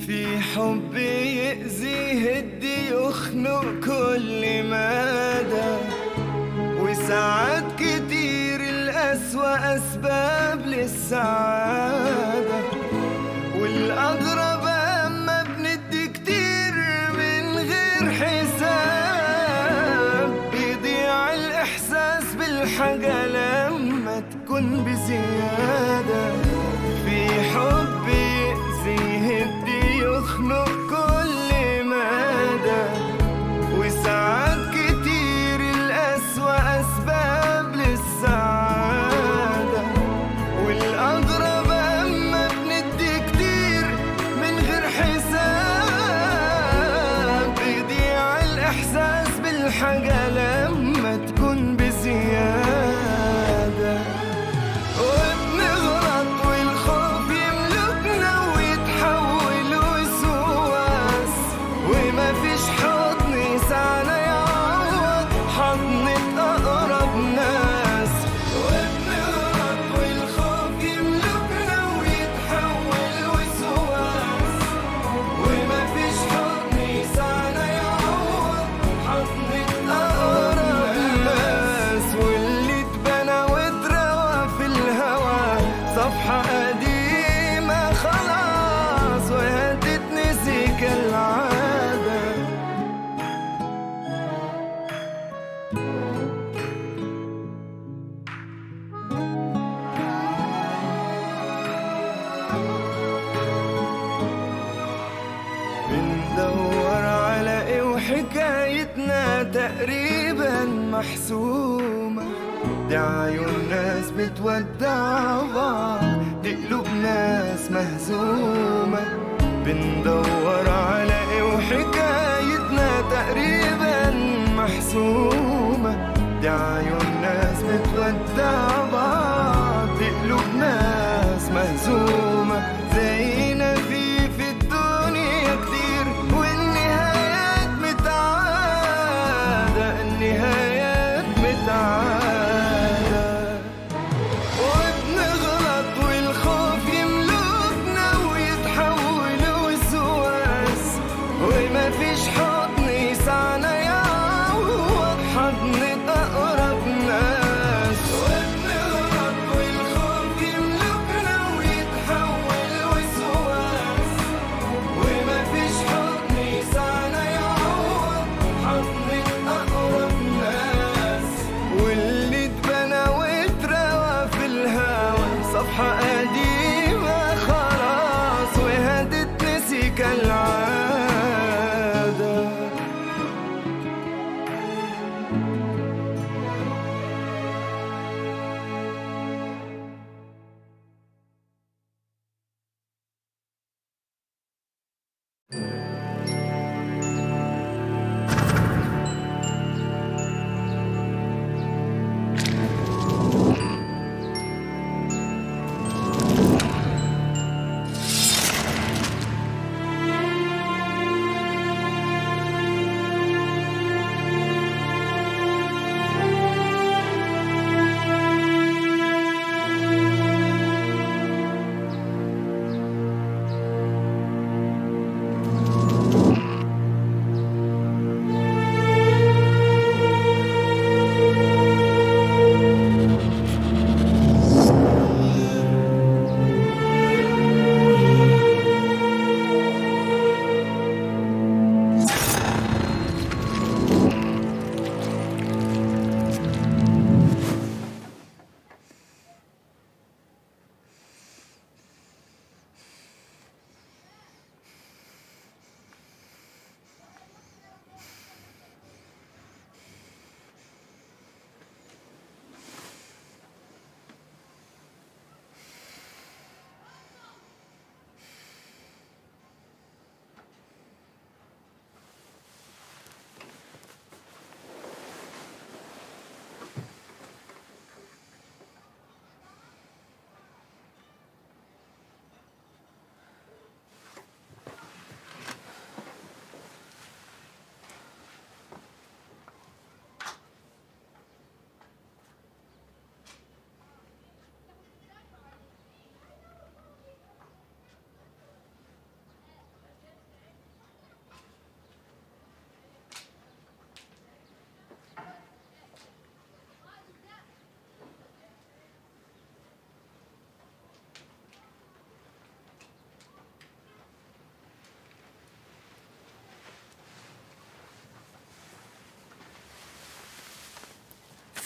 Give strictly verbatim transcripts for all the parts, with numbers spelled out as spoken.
في حب يأذي يهدي يخنق كل مدى، وساعات كتير الأسوأ أسباب للسعادة، والأغرب أما بندي كتير من غير حساب، بيضيع الإحساس بالحاجة لما تكون بزيادة. في حب يأذي يهدي يخنق كل مدى، وساعات كتير الأسوأ أسباب للسعادة، والأغرب أما بندي كتير من غير حساب، بيضيع الإحساس بالحاجة لما تكون بزيادة. وبنغلط والخوف يملكنا ويتحول وسواس، وما فيش حضن يسعنا يعوض حضنة أقرب ناس. وبنغلط والخوف يملكنا ويتحول وسواس، وما فيش حضن يسعنا يعوض حضنة أقرب ناس. واللي اتبنى واتروى في الهوى صفحة قديمة خلاص وهتتنسي كالعادة. بندور على ايه وحكايتنا تقريبا محسومة، دي عيون ناس بتودع بعض، دي قلوب ناس مهزومة. بندور على ايه وحكايتنا تقريبا محسومة، دي عيون ناس بتودع بعض، دي قلوب ناس مهزومة. زينا في في الدنيا كتير والنهايات متعادة، النهايات متعادة. وبنغلط والخوف يملكنا ويتحول وسواس، وما فيش حضن يسعنا يعوض حضنة أقرب ناس. وبنغلط والخوف يملكنا ويتحول وسواس، وما فيش حضن يسعنا يعوض حضنة أقرب ناس. واللي اتبنى واتروى في الهوى صفحة قديمة خلاص وهتتنسي كالعادة.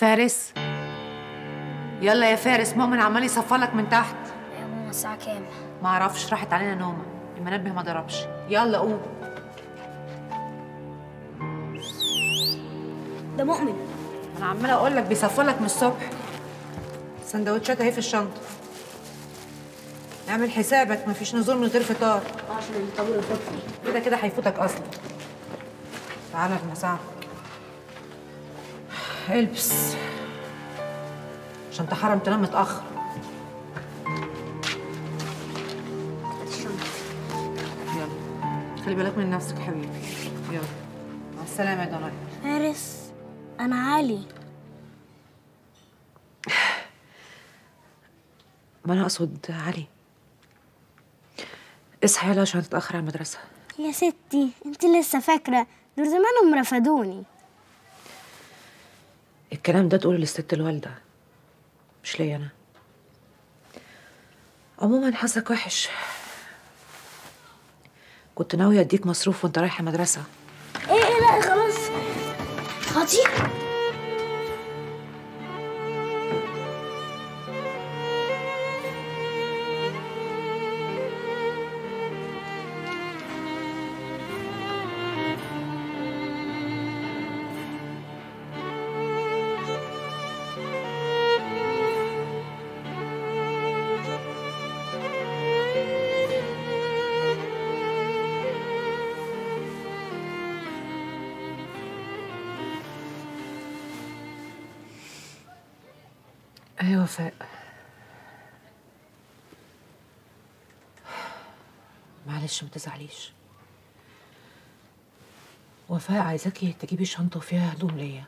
فارس، يلا يا فارس، مؤمن عمال يصفلك من تحت. يا ماما الساعة كام؟ ما اعرفش، راحت علينا نومه، المنبه ما ضربش. يلا قوم. ده مؤمن. انا عماله اقول لك بيصفلك من الصبح. السندوتشات اهي في الشنطه. اعمل حسابك مفيش نزول من غير فطار. عشان الطابور يفوت فيه. كده كده هيفوتك اصلا. تعالى في مساعدك. البس عشان تحرم تنام متاخر. هات الشنطة. يلا خلي بالك من نفسك يا حبيبي. يلا مع السلامه يا دنيا. فارس، أنا علي. ما انا اقصد علي. اصحى يلا عشان تتاخر على المدرسه. يا ستي انت لسه فاكرة، دول زمانهم رفضوني. الكلام ده تقوله للست الوالده مش ليا انا. عموما حظك وحش، كنت ناويه اديك مصروف وانت رايحه المدرسه. ايه ايه لا خلاص. خطير. ايوه وفاء، معلش ما تزعليش. وفاء عايزاكي تجيبي شنطه وفيها هدوم ليا.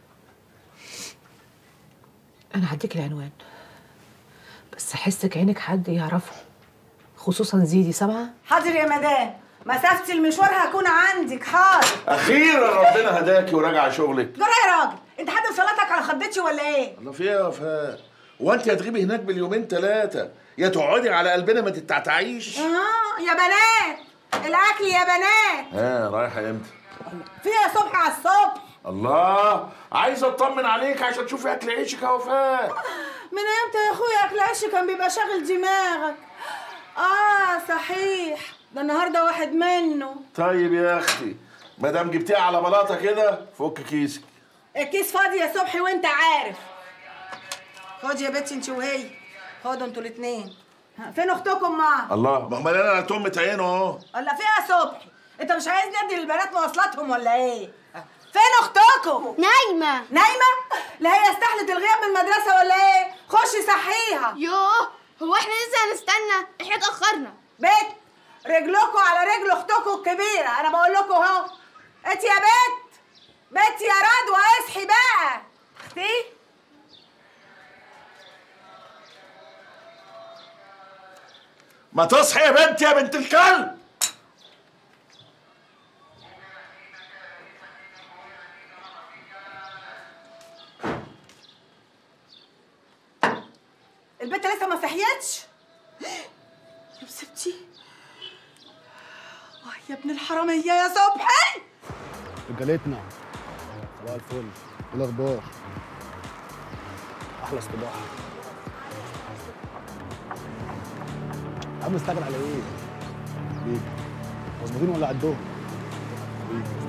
انا هديك العنوان بس احسك عينك حد يعرفه، خصوصا زيدي. سامعه؟ حاضر يا مدام، مسافة المشوار هكون عندك. حاضر. اخيرا ربنا هداكي وراجعه شغلك. جرى يا راجل، انت حد وصلتك على خضتي ولا ايه؟ الله فيها يا وفاء، هو انت يا تغيبي هناك باليومين ثلاثه يا تقعدي على قلبنا ما تتعتعيش. اه يا بنات، الاكل يا بنات. ها رايحه امتى؟ فيها صبح على الصبح. الله، عايزه اطمن عليك عشان تشوفي اكل عيشك يا وفاء. من امتى يا اخويا اكل عيش كان بيبقى شاغل دماغك؟ اه صحيح، ده النهارده واحد منه. طيب يا اختي، ما دام جبتيها على بلاطه كده فك كيسك. الكيس فاضي يا صبحي وانت عارف. خد يا بنتي انت وهي، خدوا انتوا الاثنين. فين اختكم معاها؟ الله، ما هم انا تومة عينه اهو. ولا فيها صبحي؟ انت مش عايز ندي للبنات مواصلاتهم ولا ايه؟ فين اختكم؟ نايمة. نايمة؟ لا هي استحلت الغياب من المدرسة ولا ايه؟ خشي صحيها. يوه، هو احنا لسه هنستنى؟ احنا اتأخرنا. بت رجلكوا على رجل اختكم الكبيرة، انا بقول لكم اهو. انت يا بت، بت يا رضوى اصحي بقى. اختي ما تصحي يا بنت يا بنت الكلب. البت لسه ما صحيتش؟ يا بسبتي، اه يا ابن الحرامية يا صبحي. رجالتنا صباح الفل، ايه الاخبار؟ احلى استباحه. يا عم مستعجل على ايه؟ حبيبي مظبوطين ولا عدهم؟ حبيبي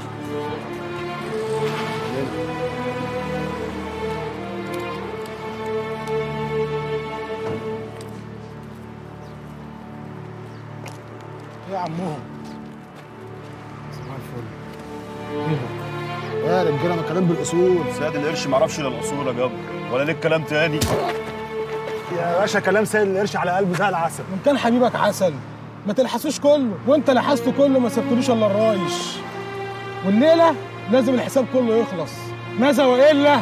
ايه يا عمهم؟ صباح الفل. ايه يا رجاله، ما كلام بالاصول. سيد القرش معرفش الا الاصول يا جبر، ولا ليك كلام تاني؟ يا باشا كلام سيد القرش على قلبه زي العسل. وان كان حبيبك عسل ما تلحسوش كله، وانت لحسته كله ما سبتلوش الا الرايش. والليله لازم الحساب كله يخلص، ماذا والا.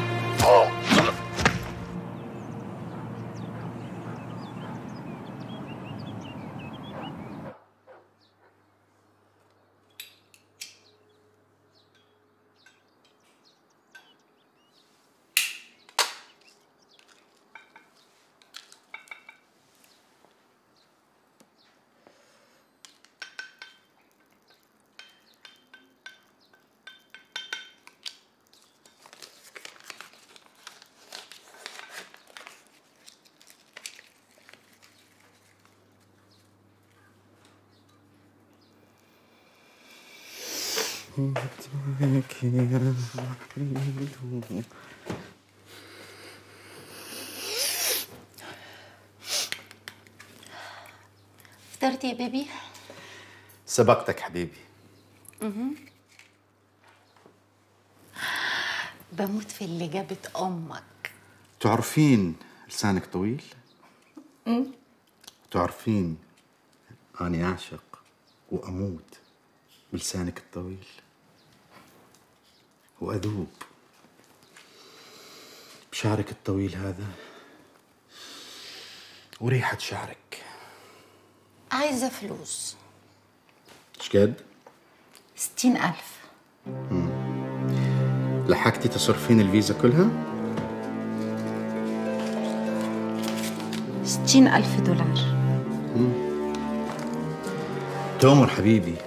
فطرت يا بيبي؟ سبقتك حبيبي. اها. بموت في اللي جابت امك. تعرفين لسانك طويل؟ امم تعرفين أني أعشق وأموت بلسانك الطويل وأذوب بشعرك الطويل هذا وريحة شعرك. عايزة فلوس. إيش قد؟ ستين ألف. مم. لحقتي تصرفين الفيزا كلها؟ ستين ألف دولار. مم. تؤمر حبيبي،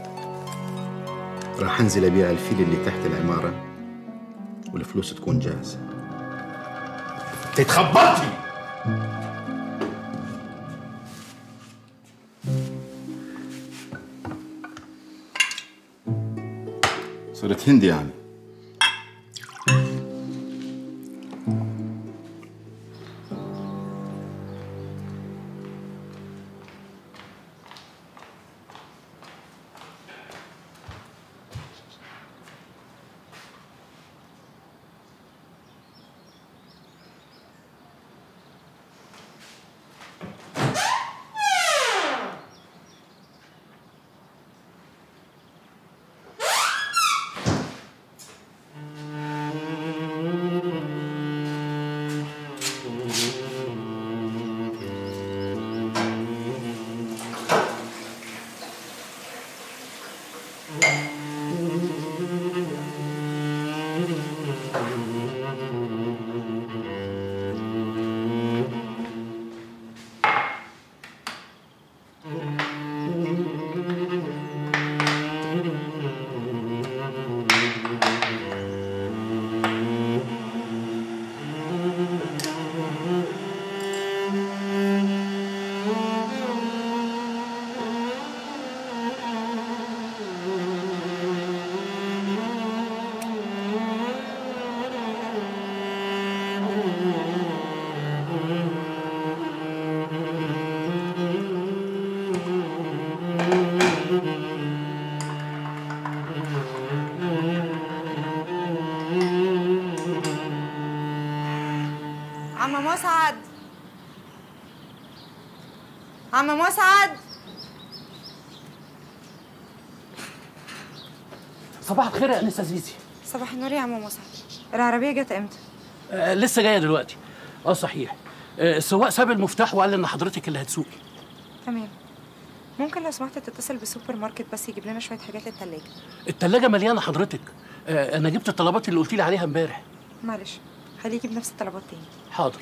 راح انزل ابيع الفيل اللي تحت العمارة والفلوس تكون جاهزة. تتخبطي. صرت هندي يعني. عم مسعد، عم مسعد. صباح الخير يا انسه زيزي. صباح النور يا عم مسعد. العربيه جت امتى؟ آه لسه جايه دلوقتي. اه صحيح. آه السواق ساب المفتاح وقال ان حضرتك اللي هتسوقي. تمام. ممكن لو سمحت تتصل بالسوبر ماركت بس يجيب لنا شويه حاجات للثلاجه. الثلاجه مليانه حضرتك. آه انا جبت الطلبات اللي قلت لي عليها امبارح. معلش خليه يجيب نفس الطلبات تاني. حاضر.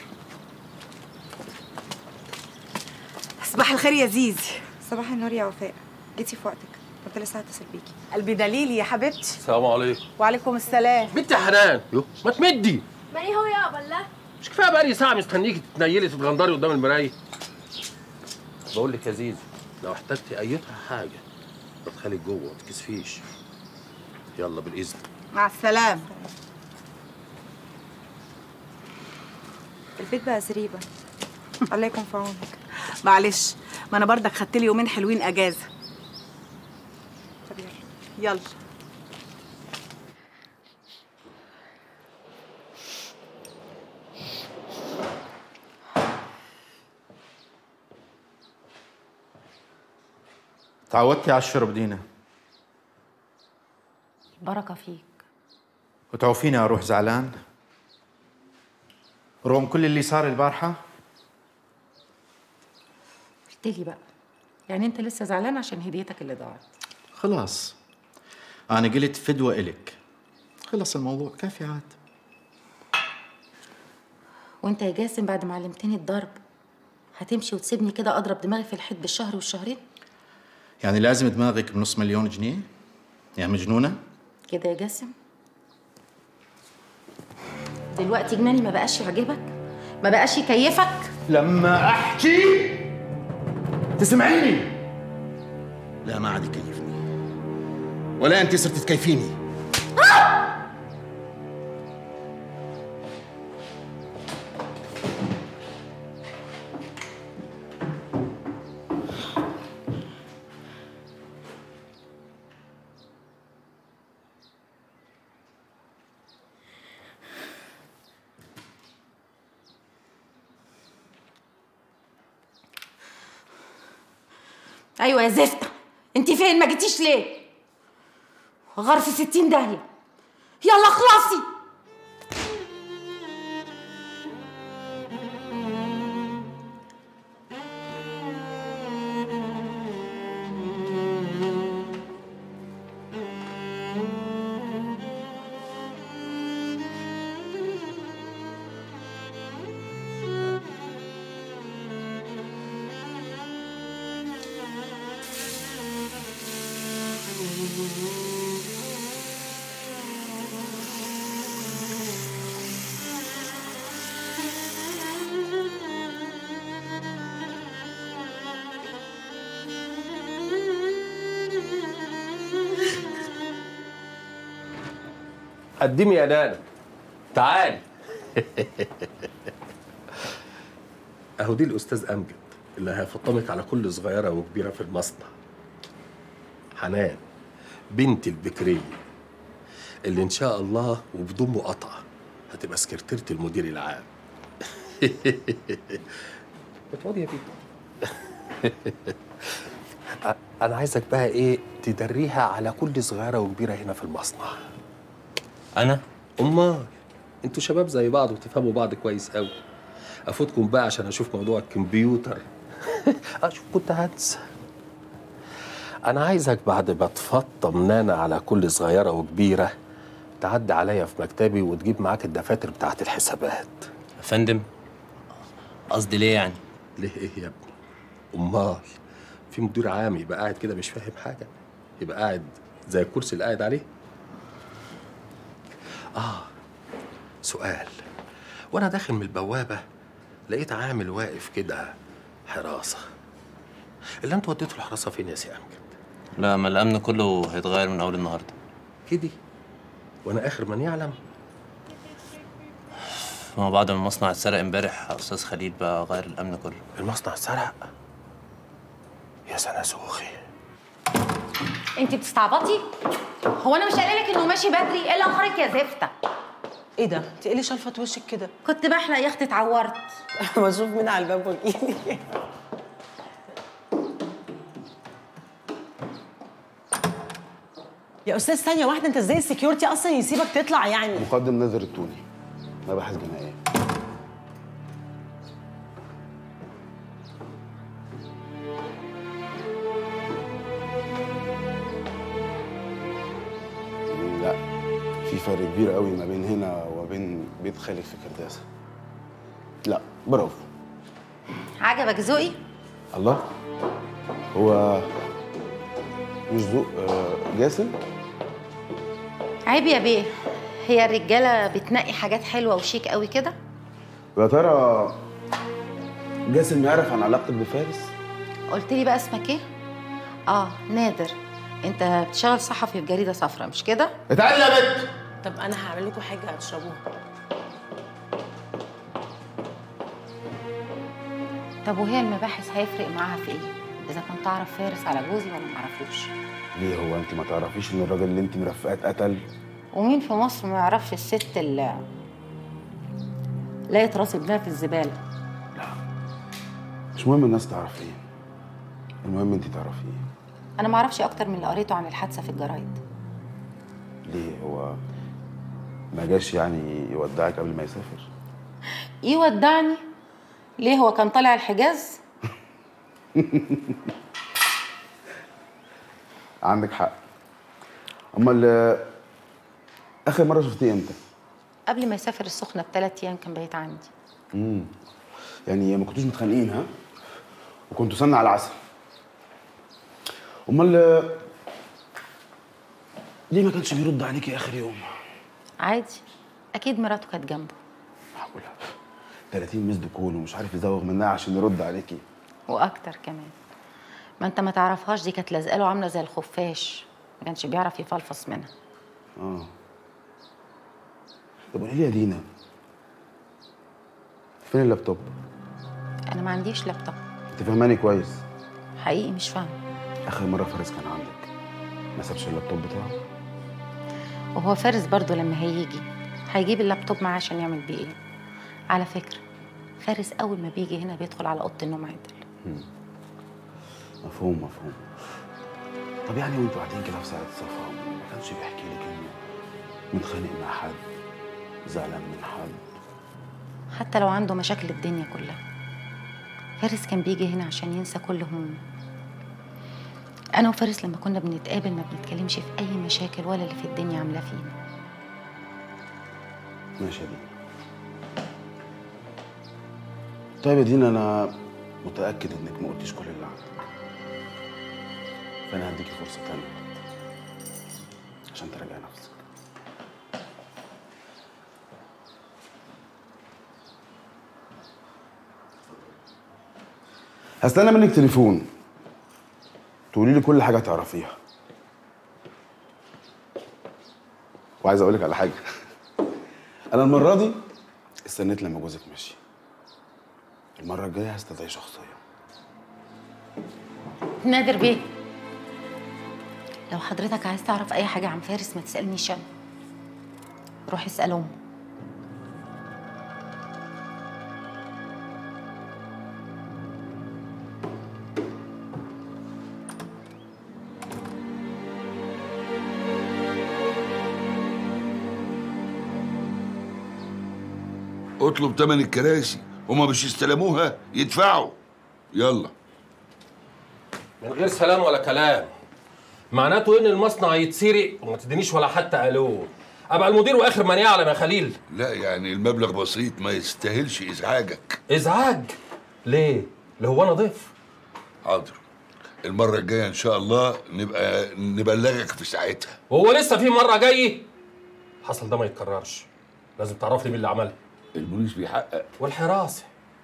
صباح الخير يا زيزي. صباح النور يا وفاء. جيتي في وقتك، كنت لسه هتصل بيكي. قلبي دليلي يا حبيبتي. السلام عليكم. وعليكم السلام. بنت يا حنان، ما تمدي. ماني هو يا بالله. مش كفايه بقالي ساعه مستنيكي تتنيلي تتغندري قدام المرايه. بقول لك يا زيزي، لو احتجتي ايتها حاجه ادخلي جوه ما تكسفيش. يلا بالاذن. مع السلامه. البيت بقى زريبه. الله يكون في عونك. معلش، ما انا برضك خدت لي يومين حلوين اجازه. طب يلا. يلا. تعودتي على الشرب دينا. بركة فيك. وتعوفيني اروح زعلان رغم كل اللي صار البارحه. قلت لي بقى، يعني انت لسه زعلان عشان هديتك اللي ضاعت؟ خلاص انا قلت فدوه الك، خلص الموضوع كافي عاد. وانت يا جاسم بعد ما علمتني الضرب هتمشي وتسيبني كده اضرب دماغي في الحيط بالشهر والشهرين؟ يعني لازم دماغك بنص مليون جنيه يا مجنونه كده يا جاسم؟ دلوقتي جناني ما بقاش يعجبك؟ ما بقاش يكيفك؟ لما احكي تسمعيني. لا ما عاد يكيفني ولا انت صرت تكيفيني. ايوه يا زفته، انت فين؟ ما جيتيش ليه؟ غار في ستين داهيه. يلا اخلصي. قدمي يا نانا، تعالي. اهو دي الاستاذ امجد اللي هيفطمك على كل صغيره وكبيره في المصنع. حنان بنتي البكريه اللي ان شاء الله وبدون مقاطعه هتبقى سكرتيره المدير العام. اتفضلي يا بيتي. انا عايزك بقى ايه تدريها على كل صغيره وكبيره هنا في المصنع. انا امال انتوا شباب زي بعض وتفهموا بعض كويس قوي. افوتكم بقى عشان اشوف موضوع الكمبيوتر. اشوف كنت هنسى. انا عايزك بعد ما تفطم نانا على كل صغيره وكبيره تعدي عليا في مكتبي وتجيب معاك الدفاتر بتاعت الحسابات. يا فندم، قصدي ليه يعني؟ ليه ايه يا ابني؟ امال في مدير عام يبقى قاعد كده مش فاهم حاجه؟ يبقى قاعد زي الكرسي اللي قاعد عليه؟ اه سؤال. وانا داخل من البوابه لقيت عامل واقف كده حراسه. اللي انتوا وديتوا الحراسه فين يا سي امجد؟ لا، ما الامن كله هيتغير من اول النهارده. كده؟ وانا اخر من يعلم؟ ما بعد ما المصنع اتسرق امبارح يا استاذ خليل بقى غير الامن كله. المصنع اتسرق؟ يا سناسوخي. انت بتستعبطي؟ هو انا مش قايله لك انه ماشي بدري؟ ايه اللي اخرك يا زفته؟ ايه ده؟ انت ايه اللي شلفت وشك كده؟ كنت بحلق يا اختي، اتعورت. بشوف مين على الباب واجيلي. يا استاذ ثانيه واحده، انت ازاي السكيورتي اصلا يسيبك تطلع يعني؟ مقدم ناظر التوني، مباحث جنائيه. لا، في فرق كبير قوي ما بين هنا وبين بيت خالد في كرداسه. لا برافو. عجبك ذوقي؟ الله، هو مش ذوق جاسم؟ عيب يا بيه، هي الرجاله بتنقي حاجات حلوه وشيك قوي كده؟ يا ترى جاسم يعرف عن علاقتك بفارس؟ قلت لي بقى اسمك ايه؟ اه نادر. انت بتشتغل صحفي في جريده صفراء مش كده؟ اتعالى يا بنت. طب انا هعمل لكم حاجه هتشربوها. طب وهي المباحث هيفرق معاها في ايه؟ اذا كنت اعرف فارس على جوزي ولا ما اعرفوش؟ ليه، هو انت ما تعرفيش ان الراجل اللي انت مرفقاه اتقتل؟ ومين في مصر ما يعرفش الست اللي لقيت راس ابنها في الزباله؟ لا، مش مهم الناس تعرف ايه، المهم انت تعرفي ايه. انا ما اعرفش اكتر من اللي قريته عن الحادثه في الجرايد. ليه، هو ما جاش يعني يودعك قبل ما يسافر؟ يودعني؟ ليه، هو كان طالع الحجاز؟ عندك حق. امال اخر مره شفتيه امتى؟ قبل ما يسافر السخنه بثلاث ايام كان بايت عندي. امم يعني ما كنتوش متخانقين ها؟ وكنتوا سنة على العسل. امال ليه ما كانش بيرد عليكي اخر يوم؟ عادي، اكيد مراته كانت جنبه. معقوله ثلاثين مسد كول ومش عارف يزوغ منها عشان يرد عليكي؟ واكتر كمان. ما انت ما تعرفهاش، دي كانت لازقه له عامله زي الخفاش، ما كانش بيعرف يفلفص منها. اه طب قولي لي يا دينا، فين اللابتوب؟ انا ما عنديش لابتوب. انت فاهماني كويس؟ حقيقي مش فاهمه. اخر مره فارس كان عندك ما سابش اللابتوب بتاعه؟ وهو فارس برضو لما هيجي هيجيب اللابتوب معاه عشان يعمل بيه ايه؟ على فكره فارس اول ما بيجي هنا بيدخل على اوضه النوم عادل. مم. مفهوم مفهوم. طب يعني وانتوا قاعدين كده في ساعه صفا ما كانش بيحكي لك انه متخانق مع حد، زعلان من حد؟ حتى لو عنده مشاكل الدنيا كلها فارس كان بيجي هنا عشان ينسى كل همومه. انا وفارس لما كنا بنتقابل ما بنتكلمش في اي مشاكل ولا اللي في الدنيا عاملاه فينا. ماشي يا دينا. طيب يا دينا انا متاكد انك ما قلتيش كل اللي عندك، فانا هديكي فرصه تانية عشان تراجعي نفسك. هستنى منك تليفون تقولي لي كل حاجه تعرفيها. وعايز اقول لك على حاجه انا المره دي استنيت لما جوزك مشي، المره الجايه هستدعي شخصيه. نادر بيه، لو حضرتك عايز تعرف اي حاجه عن فارس ما تسالنيش انا، روح اسال امه. اطلب تمن الكراسي، هما مش يستلموها يدفعوا. يلا. من غير سلام ولا كلام. معناته ان المصنع يتسرق وما تدينيش ولا حتى الو. ابقى المدير واخر من يعلم يا خليل. لا يعني المبلغ بسيط ما يستاهلش ازعاجك. ازعاج؟ ليه؟ اللي هو انا ضيف. حاضر، المرة الجاية ان شاء الله نبقى نبلغك في ساعتها. وهو لسه في مرة جاي؟ حصل ده ما يتكررش. لازم تعرف لي مين اللي عملها. البوليس بيحقق. والحراسة.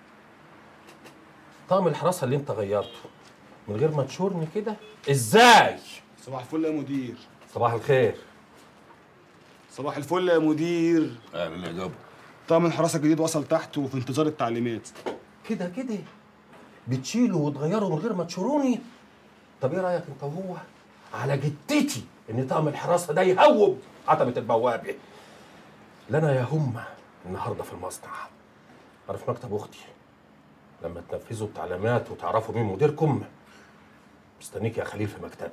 طقم الحراسة اللي انت غيرته من غير ما تشورني كده ازاي؟ صباح الفل يا مدير. صباح الخير. صباح الفل يا مدير. اهلا يا جابر. طقم الحراسه الجديد وصل تحت وفي انتظار التعليمات. كده كده بتشيلوا وتغيروا من غير ما تشوروني؟ طب ايه رايك انت وهو على جدتي ان طقم الحراسه ده يهوب عتبه البوابه؟ لا انا يا هم النهارده في المصنع، عارف مكتب اختي، لما تنفذوا التعليمات وتعرفوا مين مديركم مستنيك يا خليل في مكتبي.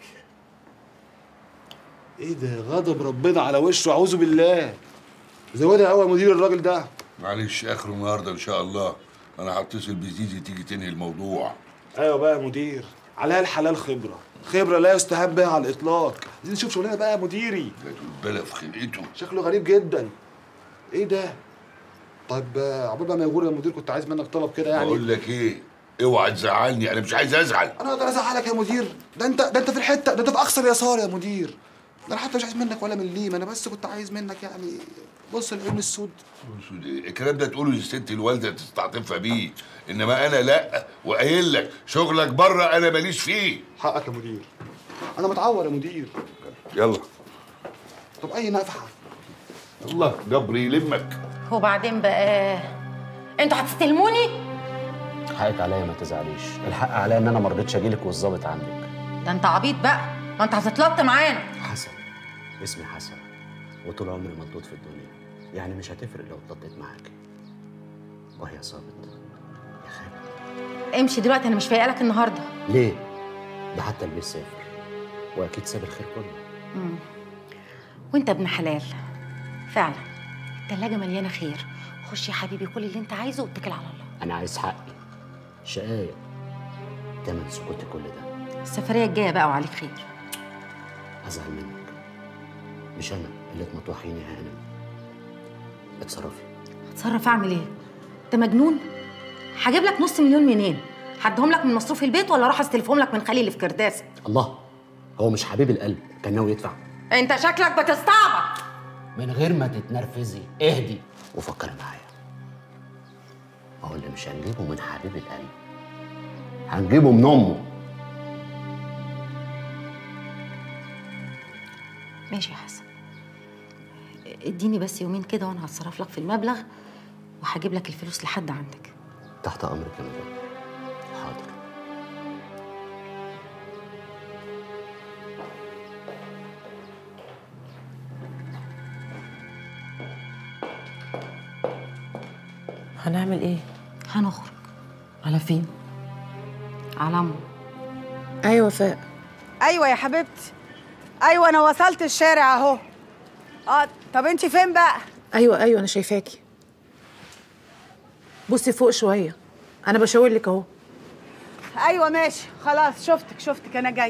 ايه ده؟ غضب ربنا على وشه، اعوذ بالله. زودها قوي يا مدير الراجل ده. معلش اخره النهارده ان شاء الله، انا هتصل بزيزي تيجي تنهي الموضوع. ايوه بقى يا مدير، عليها الحلال خبره، خبره لا يستهان بها على الاطلاق. عايزين نشوف شغلنا بقى يا مديري. بلا في خلقته. شكله غريب جدا. ايه ده؟ طيب عقبال بقى ما يغور يا مدير كنت عايز منك طلب كده يعني. بقول لك ايه؟ اوعى تزعلني، انا مش عايز ازعل. انا اقدر ازعلك يا مدير؟ ده انت ده انت في الحته، ده انت في اقصى اليسار يا مدير. ده انا حتى مش عايز منك ولا مليم، انا بس كنت عايز منك يعني بص العين السود. السود ايه؟ الكلام ده تقوله للست الوالده تستعطفها بيه، انما انا لا، وقايل لك شغلك بره انا ماليش فيه. حقك يا مدير. انا متعور يا مدير. يلا. طب اي نفحه. الله جبري يلمك. وبعدين بقى انتوا هتستلموني؟ حقك عليا ما تزعليش، الحق عليا ان انا ما رضيتش اجيلك والظابط عندك. ده انت عبيط بقى، ما انت هتتلط معانا. حسن، اسمي حسن وطول عمري مضغوط في الدنيا، يعني مش هتفرق لو اتلطيت معاكي. وهي صابت يا خالد. امشي دلوقتي، انا مش فايقه لك النهارده. ليه؟ ده حتى البيت سافر واكيد ساب الخير كله. امم وانت ابن حلال فعلا، التلاجة مليانه خير. خش يا حبيبي كل اللي انت عايزه واتكل على الله. انا عايز حقي، شقاية تمن سكوتي كل ده. السفريه الجايه بقى وعليك خير. ازعل منك، مش انا اللي تمطوحيني يا هانم. اتصرفي. اتصرف اعمل ايه؟ انت مجنون؟ هجيب لك نص مليون منين؟ هديهم لك من مصروف البيت ولا اروح استلفهم لك من خليل في كرداسه؟ الله، هو مش حبيب القلب كان ناوي يدفع؟ انت شكلك بتستعبط. من غير ما تتنرفزي اهدي وفكري معايا. هو اللي مش هنجيبه من حبيب القلب هنجيبه من امه. ماشي يا حسن، اديني بس يومين كده وانا هتصرف لك في المبلغ وهجيب لك الفلوس لحد عندك. تحت امرك يا مدام. حاضر. هنعمل ايه؟ هنخرج. على فين؟ على امه. ايوه وفاء. ايوه يا حبيبتي، ايوه انا وصلت الشارع اهو. اه طب انت فين بقى؟ ايوه ايوه انا شايفاكي. بصي فوق شويه، انا بشاور لك اهو. ايوه ماشي خلاص، شفتك شفتك انا جاي.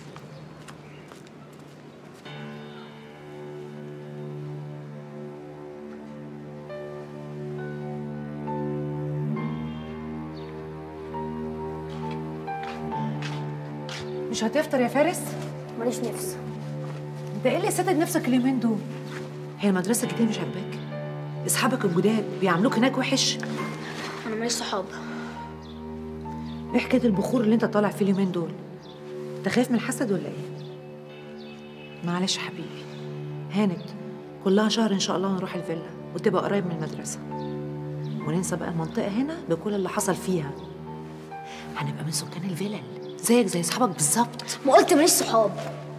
مش هتفطر يا فارس؟ ماليش نفس. انت ايه اللي سادد نفسك اليومين دول؟ هي المدرسه الجديده مش عاجباك؟ اصحابك الجداد بيعاملوك هناك وحش؟ انا ماليش صحاب. ايه حكايه البخور اللي انت طالع فيه اليومين دول؟ انت خايف من الحسد ولا ايه؟ معلش يا حبيبي، هانت كلها شهر ان شاء الله نروح الفيلا وتبقى قريب من المدرسه، وننسى بقى المنطقه هنا بكل اللي حصل فيها. هنبقى من سكان الفيلل زيك زي اصحابك بالظبط. ما قلت ماليش صحاب.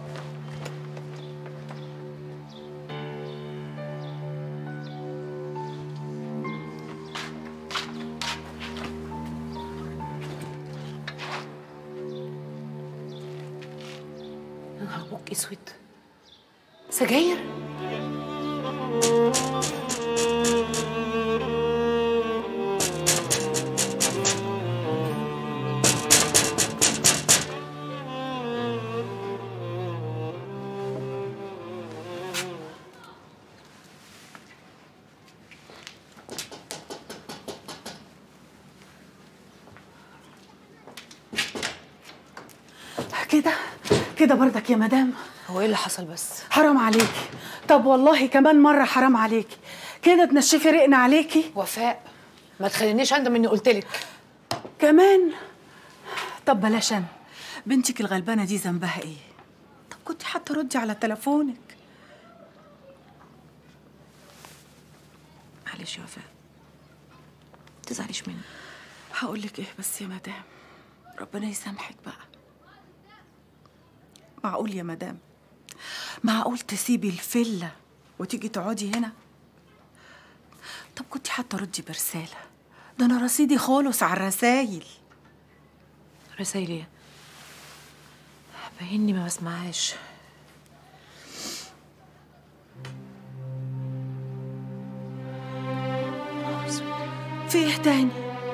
يا نهار ابوك اسود، سجاير؟ كده كده برضك يا مدام. هو ايه اللي حصل بس؟ حرام عليكي، طب والله كمان مرة حرام عليكي، كده تنشفي رقنا عليكي. وفاء ما تخلينيش اندم اني قلت لك كمان. طب بلاش انا، بنتك الغلبانة دي ذنبها ايه؟ طب كنتي حتى ردي على تليفونك. معلش يا وفاء، ما تزعليش مني. هقول لك ايه بس يا مدام، ربنا يسامحك بقى. معقول يا مدام، معقول تسيبي الفيلا وتيجي تقعدي هنا؟ طب كنتي حتى ردي برسالة، ده انا رصيدي خالص على الرسايل. رسايل ايه؟ باينني ما بسمعهاش. في ايه تاني؟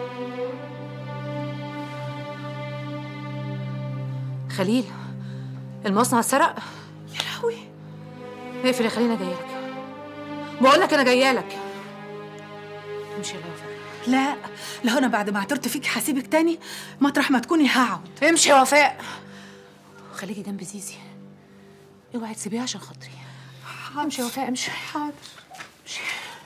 خليل المصنع اتسرق؟ يا لهوي. اقفل يا خليل، انا جايه لك. بقول لك انا جايه لك. امشي يا وفاء. لا لا، انا بعد ما اعترت فيك هسيبك تاني، مطرح ما تكوني هقعد. امشي يا وفاء، خليكي جنب زيزي، اوعي تسيبيها عشان خاطري. امشي يا وفاء، امشي. حاضر. امشي.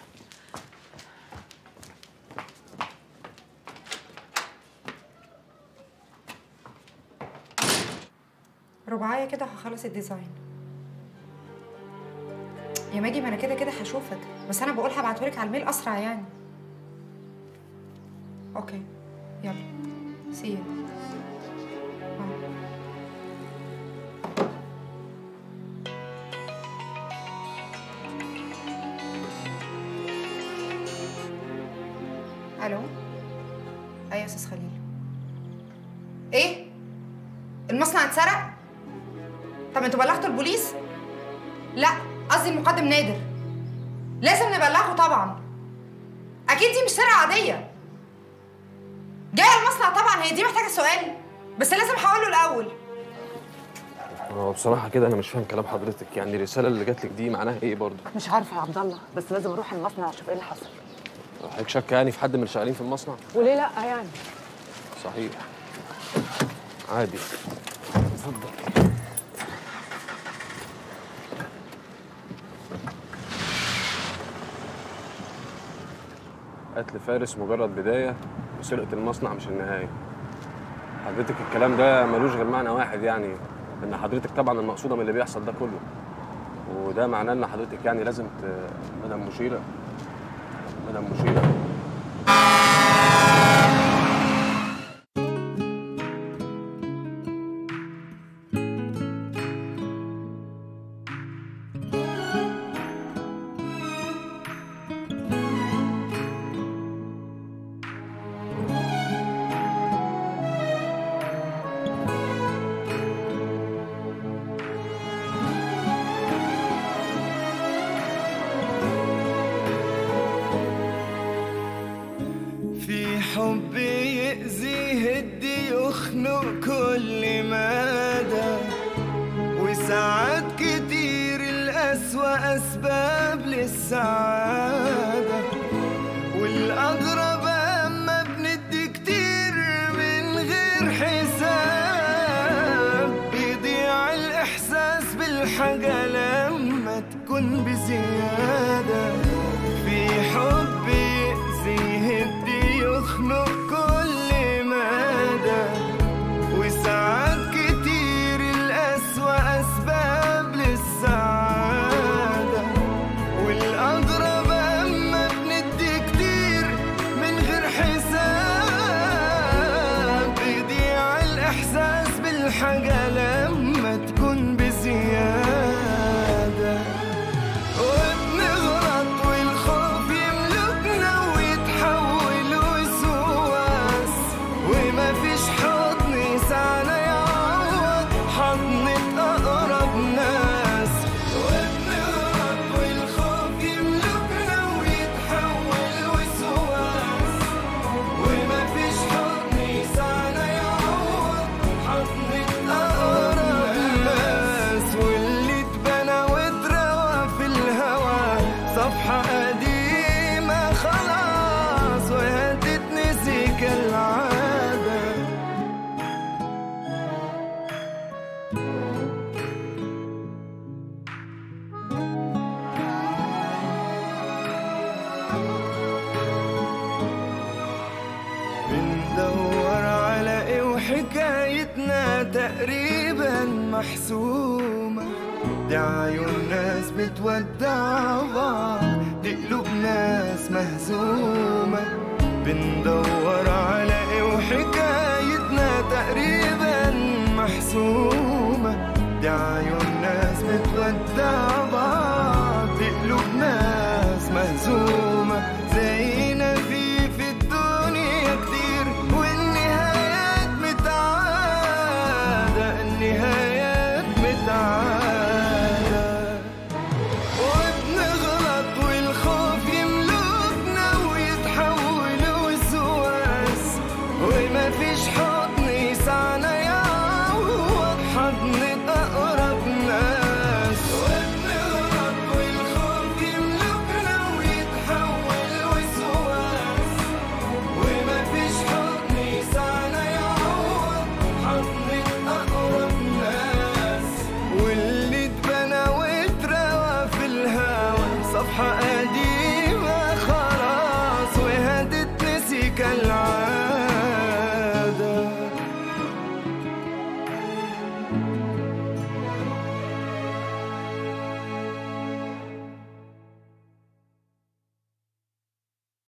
رباعية كده هخلص الديزاين. يا ماجي ما انا كده كده هشوفك، بس انا بقول هبعتهولك على الميل اسرع يعني. اوكي يلا سي يو. الو. ايوه يا استاذ خليل. ايه؟ المصنع اتسرق؟ طب انتوا بلغتوا البوليس؟ لا قصدي المقدم نادر. لازم نبلغه طبعا. اكيد دي مش سرقه عاديه. جايه المصنع طبعا، هي دي محتاجه سؤال، بس لازم هقول له الاول. هو بصراحه كده انا مش فاهم كلام حضرتك، يعني الرساله اللي جات لك دي معناها ايه برضه؟ مش عارفه يا عبد الله، بس لازم اروح المصنع اشوف ايه اللي حصل. حضرتك شاكه يعني في حد من اللي شغالين في المصنع؟ وليه لا يعني؟ صحيح. عادي. اتفضل. قتل فارس مجرد بداية وسرقة المصنع مش النهاية. حضرتك الكلام ده ملوش غير معنى واحد، يعني إن حضرتك طبعا المقصودة من اللي بيحصل ده كله. وده معناه ان حضرتك يعني لازم ت... مدام مشيره مدام مشيره حب يأذي يهدي يخنق كل مدى، وساعات كتير الأسوأ أسباب للسعادة، والأغرب أما بندي كتير من غير حساب، بيضيع الإحساس بالحاجة لما تكون بزيادة. في حب يأذي يهدي يخنق كل مدى، وساعات كتير الأسوأ أسباب للسعادة، والأغرب أما بندي كتير من غير حساب، بيضيع الإحساس بالحاجة لما تكون بزيادة، وبنغلط والخوف يملكنا ويتحول وسواس، وما فيش حضن يسعنا يعوض حضنة أقرب ناس، وبنغلط والخوف يملكنا ويتحول وسواس، وما فيش حضن يسعنا يعوض حضنة أقرب ناس، واللي اتبنى واتروى في الهوى صفحة قديمة خلاص وهتتنسي كالعادة. بندور على ايه وحكايتنا تقريبا محسومة، دي عيون ناس بتودع بعض، دي قلوب ناس مهزومة. بندور على ايه وحكايتنا تقريبا محسومة، دي عيون ناس بتودع بعض، دي قلوب ناس مهزومة. زينا في في الدنيا كتير والنهايات متعادة، النهايات متعادة، وبنغلط والخوف يملكنا ويتحول وسواس، وما فيش حضن يسعنا يعوض حضنة أقرب ناس، وبنغلط والخوف يملكنا ويتحول وسواس، وما فيش حضن يسعنا يعوض حضنة أقرب ناس، واللي اتبنى واتروى في الهوى صفحة